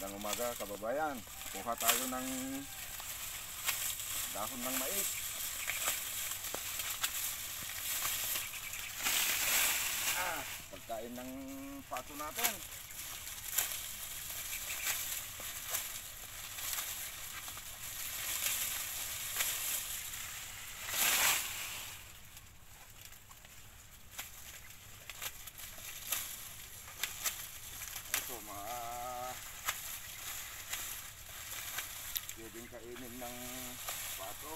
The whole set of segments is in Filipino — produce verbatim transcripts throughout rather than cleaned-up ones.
Magandang umaga kababayan. Kuha tayo ng dahon ng mais. Ah, pagkain ng pato natin. Ito mga pwedeng kainin ng pato.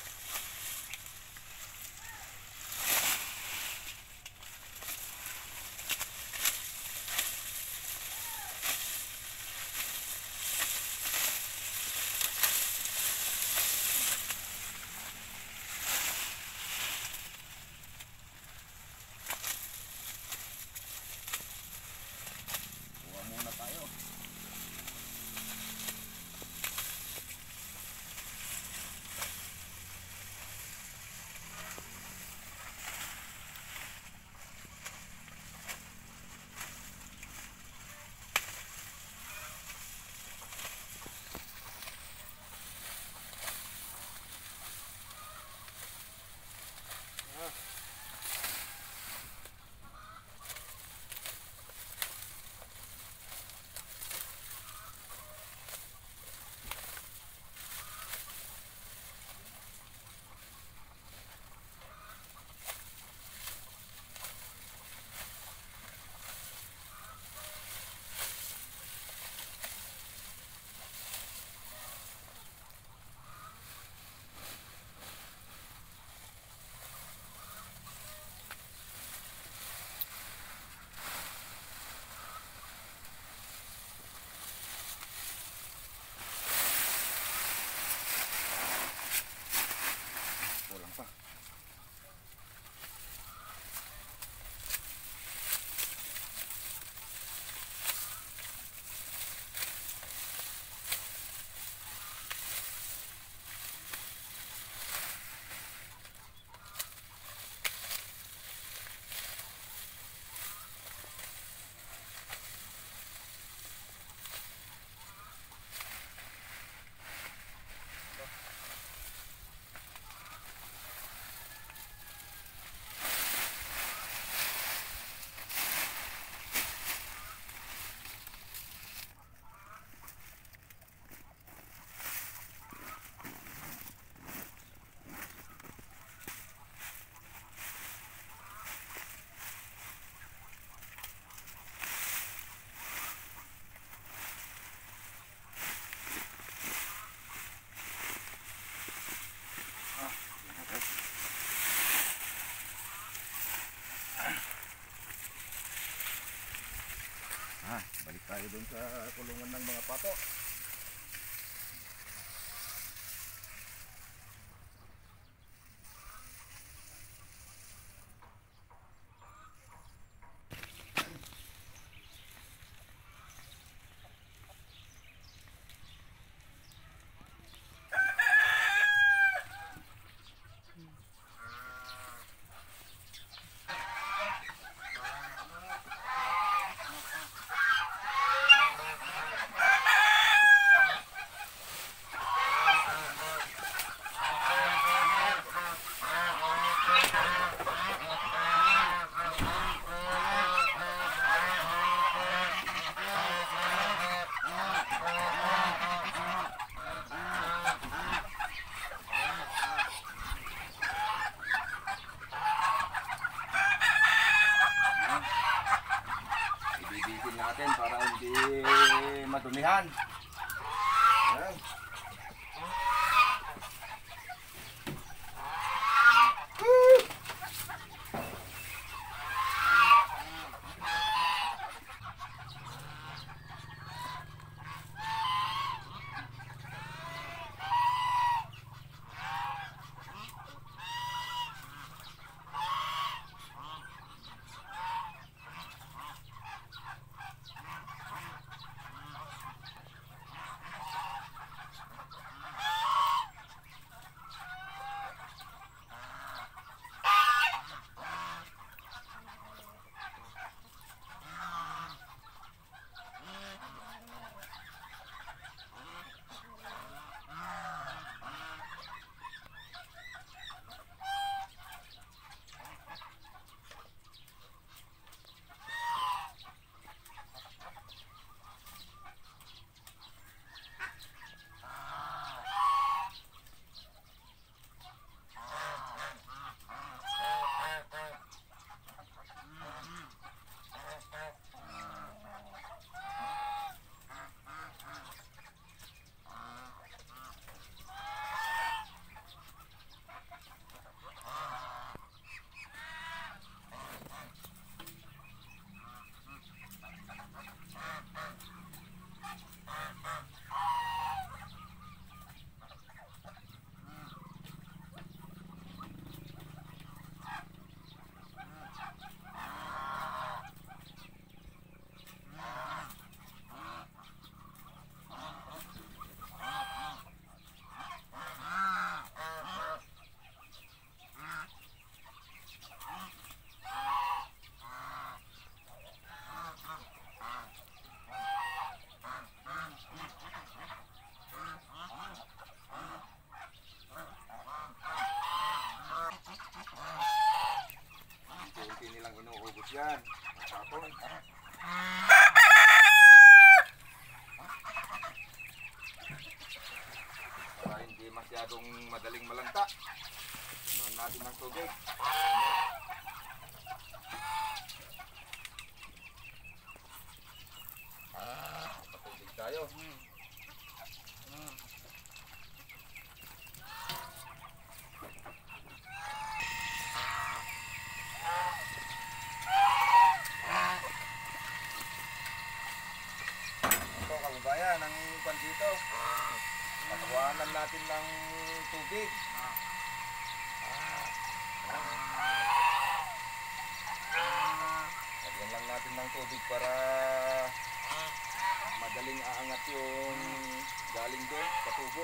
Kuha muna tayo. Kulang pa. Ah, balik tayo dun sa kulungan ng mga pato. Ibibitin natin para hindi madumihan. Ayan. masyadong madaling malanta. Inuan natin ng tubig. Patubig tayo. Ito kababayan, ang pan dito. Patawanan natin ng tubig. Lagyan lang natin ng tubig para madaling aangat yung galing doon sa tubo.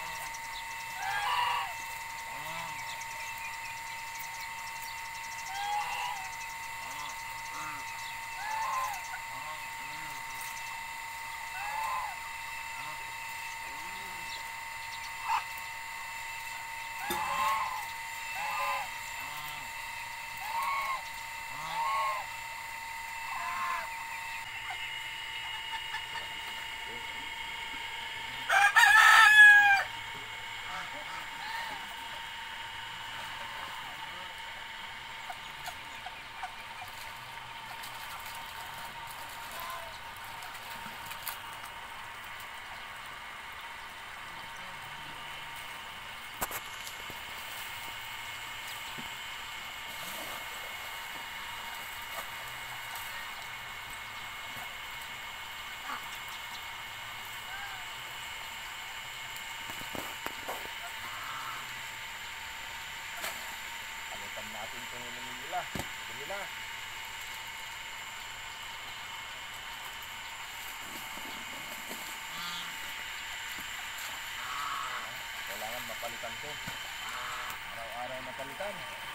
Natin kung nila, dali na. Kailangan mapalitan ko. Araw-araw mapalitan.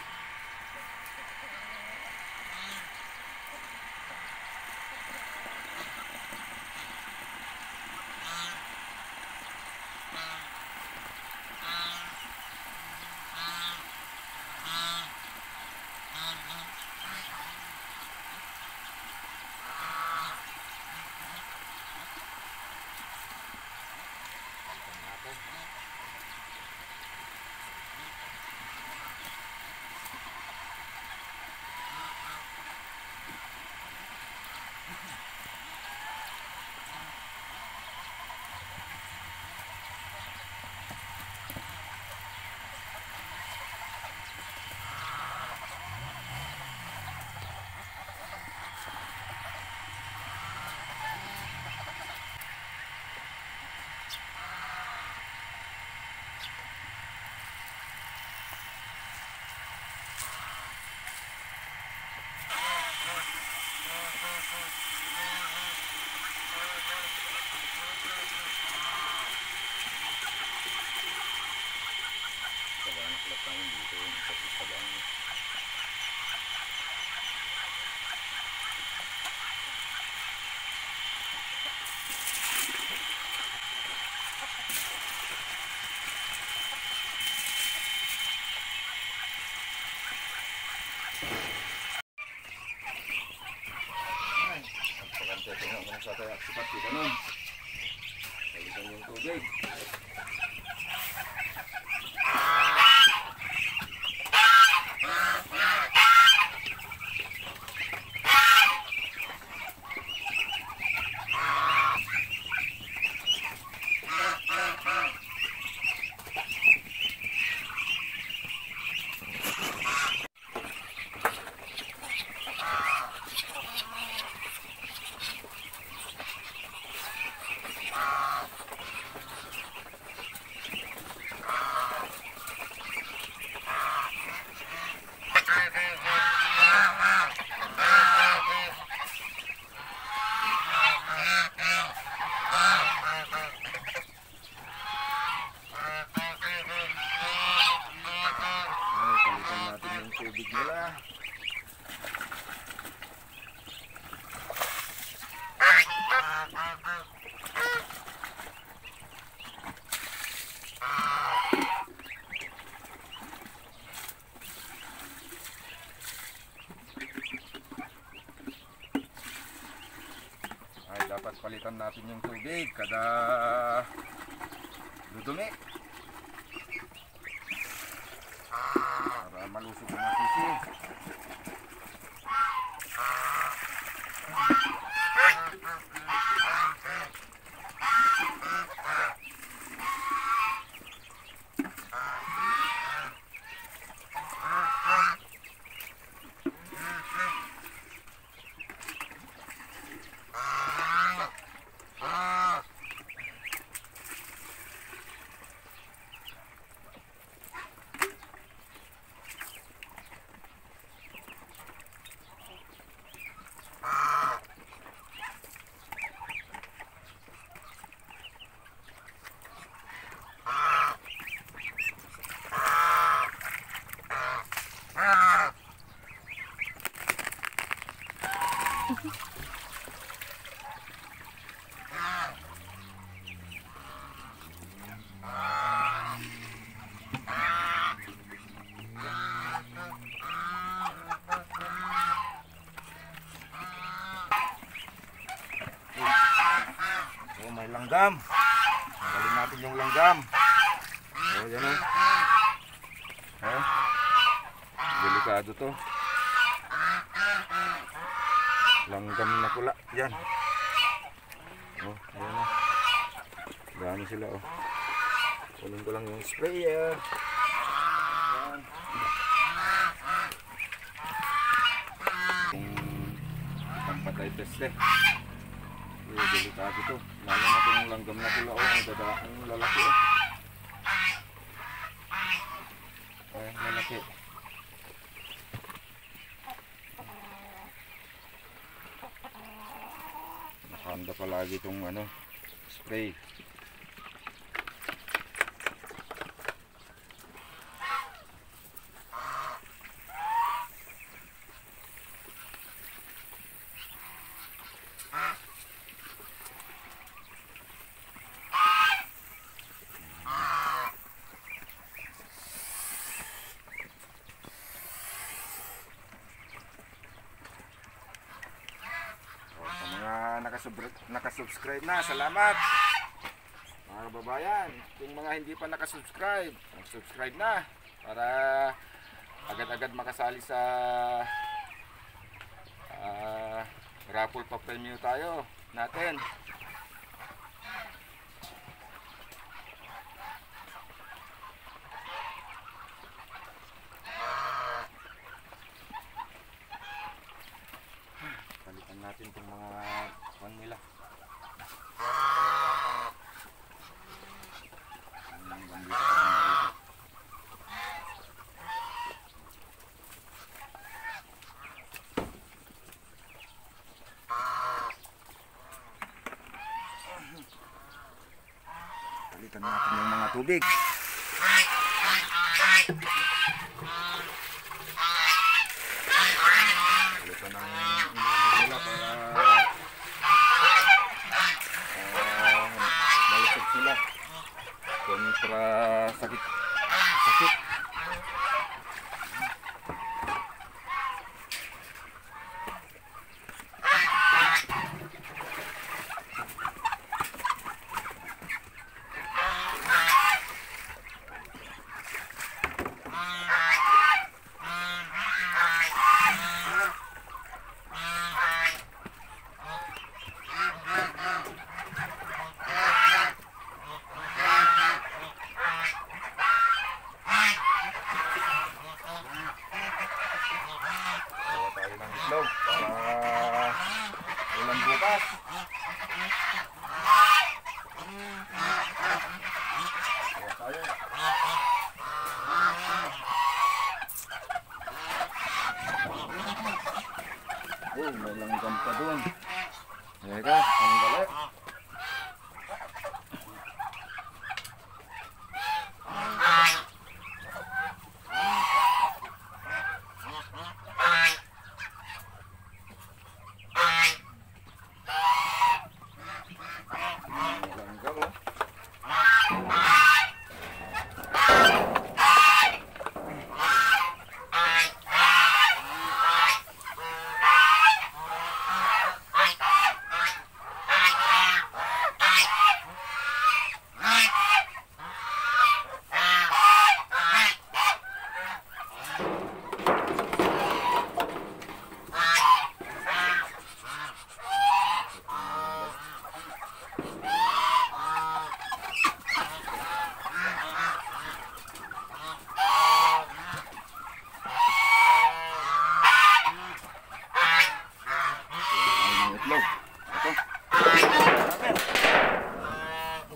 Sa tayo sipat kita nun. Balikan yung tubig. Tubig nila. Ay, dapat palitan natin yung tubig kada dudumi. malusog na sisi. Oh, may langgam. Tanggalin natin yung langgam. Oh, yan oh. Oh. Delikado to. Langgam na pula. Yan. Oh, ayan oh. Dami sila oh. Kunin ko lang yung sprayer. Yan. Yung pampatay peste. Eh, delikado to. Lalo na itong langgam na pula oh. Ang dada, ang lalaki oh. Ay, lalaki. Nakahanda palagi itong ano, spray. Nakasubscribe na, salamat mga kababayan. Kung mga hindi pa nakasubscribe, subscribe na para agad-agad makasali sa uh, raffle pa premium tayo natin. Palitan natin itong mga kwan nila. Palitan natin yung mga tubig. Palitan ng inamig nila para uh, malusog sila kontra sakit sakit. Itlog para ulam bukas. Kaya tayo. Oh, may langgam pa doon. Teka, ang galit.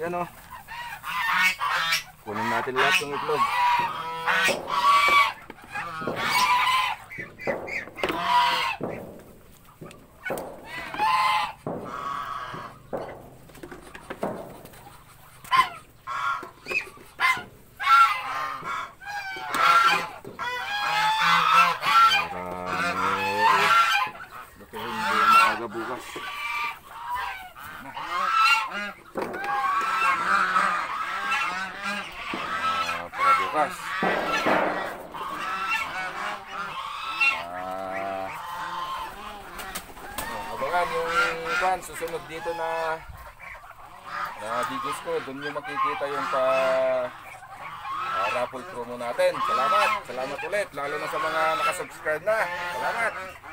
ano. Kunin natin lahat ng itlog. Bukas. Uh, para bukas. Uh, abangan yung pan susunod dito na na videos ko. Doon nyo makikita yung pa uh, raffle promo natin. Salamat. Salamat ulit. Lalo na sa mga nakasubscribe na. Salamat.